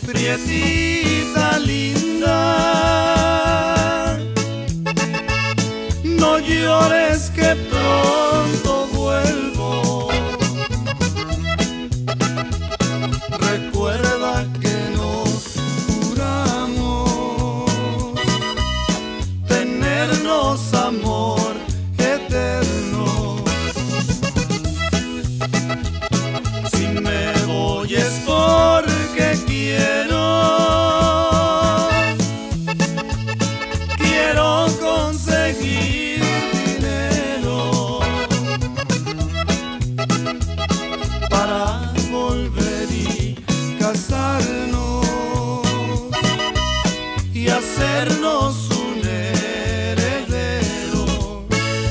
prietita linda, no llores que pronto vuelvo. Recuerda que nos juramos tenernos amor eterno. Si me voy es porque quiero conseguir dinero para volver y casarnos y hacernos un heredero.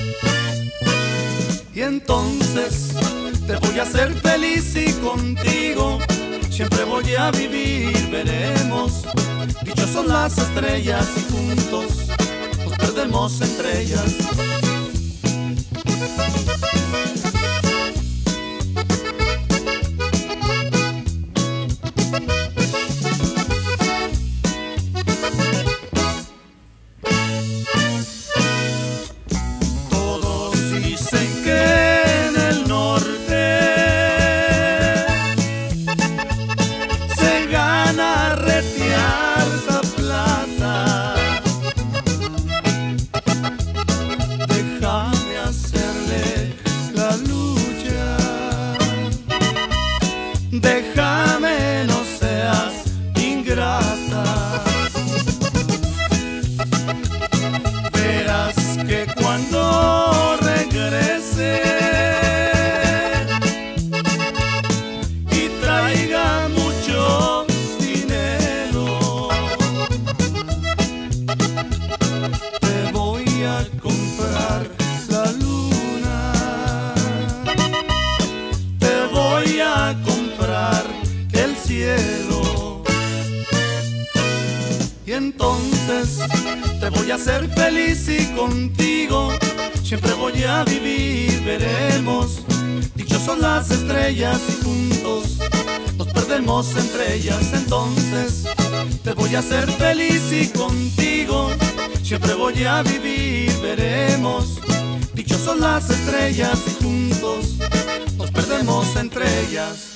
Y entonces te voy a hacer feliz y contigo siempre voy a vivir, veremos. Dichos son las estrellas y juntos nos perdemos entre ellas. Todos dicen que en el norte se gana retearta plata. Déjame hacerle la lucha, déjame, no seas ingrata. Verás que cuando regrese y traiga mucho dinero, te voy a comprar la luna, te voy a comprar el cielo. Y entonces te voy a hacer feliz y contigo siempre voy a vivir, veremos. Dichos son las estrellas y juntos nos perdemos entre ellas. Entonces te voy a hacer feliz y contigo siempre voy a vivir, veremos. Dichos son las estrellas y juntos nos perdemos entre ellas.